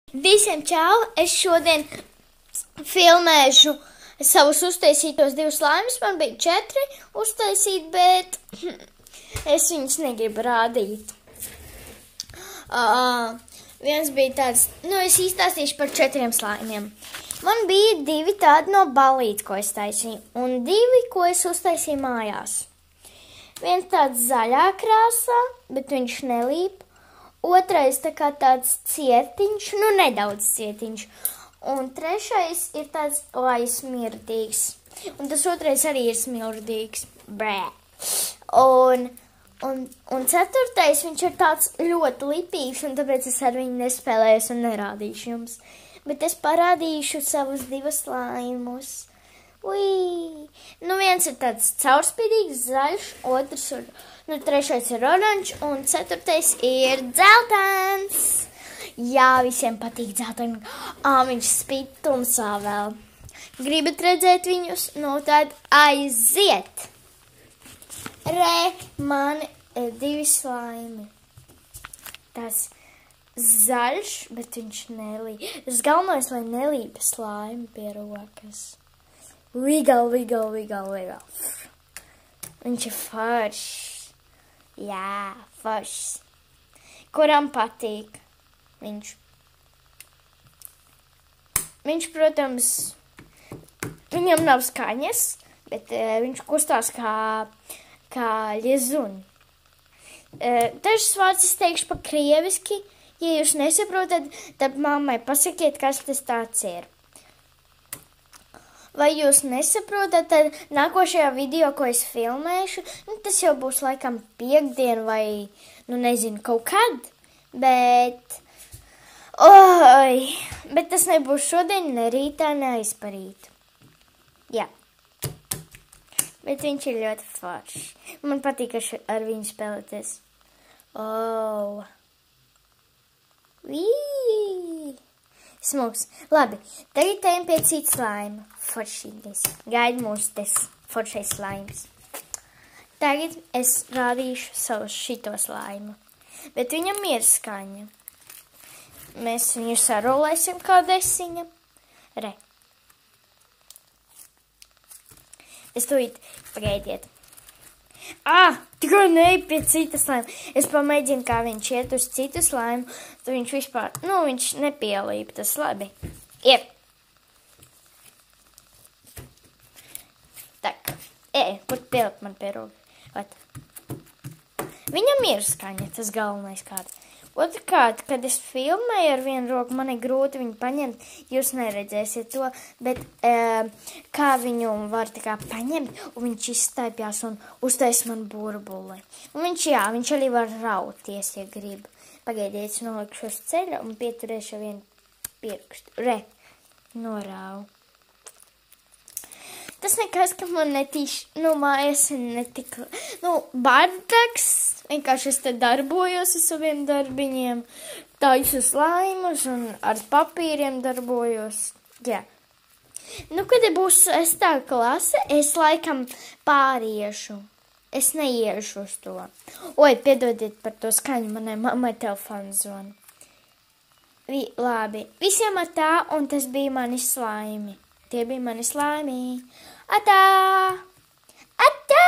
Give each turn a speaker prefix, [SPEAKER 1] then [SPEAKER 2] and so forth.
[SPEAKER 1] Visiem čau! Es šodien filmēšu savus uztaisītos 2 slaimus. Man bija 4 uztaisīt, bet es viņus negribu rādīt. Viens bija tāds, es izstāstīšu par 4 slaimiem. Man bija 2 tādi no balītes, ko es taisīju, un 2, ko es uztaisīju mājās. Viens tāds zaļā krāsā, bet viņš nelīp. Otrais tā kā tāds cietiņš, nedaudz cietiņš. Un trešais ir tāds smirdīgs. Un tas otrais arī ir smirdīgs. Brē. Un ceturtais viņš ir tāds ļoti lipīgs, un tāpēc es ar viņu nespēlējos un nerādīšu jums. Bet es parādīšu savus 2 slaimus. Ui! Viens ir tāds caurspīdīgs, zaļš, otrs ir, trešais ir oranžs, un ceturtais ir dzeltens. Jā, visiem patīk dzelteni. Viņš spīd tumsā vēl. Gribat redzēt viņus? Tad aiziet! Man ir 2 slaimi. Tas zaļš, bet viņš nelīp. Tas galvenais, lai nelīpa slaimi pie rokas. Vigal. Viņš ir foršs. Jā, foršs. Kuram patīk viņš? Viņš, protams, viņam nav skaņas, bet viņš kustās kā ļezuni. Dažus vārdus es teikšu pa krieviski. Ja jūs nesaprotat, tad mammai pasakiet, kas tas tāds ir. Vai jūs nesaprotat, tad nākošajā video, ko es filmēšu, tas jau būs laikam piekdien vai, nezinu, kaut kad, bet tas nebūs šodien, ne rītā, ne aizparīt. Jā. Bet viņš ir ļoti foršs. Man patīk ar viņu spēlēties. Smuks. Labi, tagad ejam pie cita slaima. Foršīgais. Gaida mūsu tas foršais slaims. Tagad es rādīšu savu šito slaimu. Bet viņam ir skaņa. Mēs viņu sarolēsim kā desiņa. Re. Es tūlīt pagaidiet. Tikai neej pie cita slaima. Es pamēģinu, kā viņš iet uz citu slaimu. Tad viņš vispār, viņš nepielīp. Tas labi. Iep. Tak. Kur pielikt man pie rokas? Viņam ir skaņa, tas galvenais kāds. Otrkārt, kad es filmēju ar vienu roku, man ir grūti viņu paņemt, jūs neredzēsiet to, bet kā viņu var tā kā paņemt, un viņš izstaipjās un uztais man burbuli. Un viņš arī var rauties, ja grib. Pagaidiet, es nolikšu uz ceļa un pieturēšu vienu pirkstu. Re, norāvu. Tas nekas, ka man netīši, mājas netika, bardaks, vienkārši es te darbojos ar saviem darbiņiem, taisu slaimus un ar papīriem darbojos, jā. Kad būs 6. klase, es laikam pāriešu, es neiešu uz to. Piedodiet par to skaņu, manai mammai telefons zvana. Labi, visiem tā, un tas bija mani slaimi. Tie bija mani slaimi. Atā! Atā!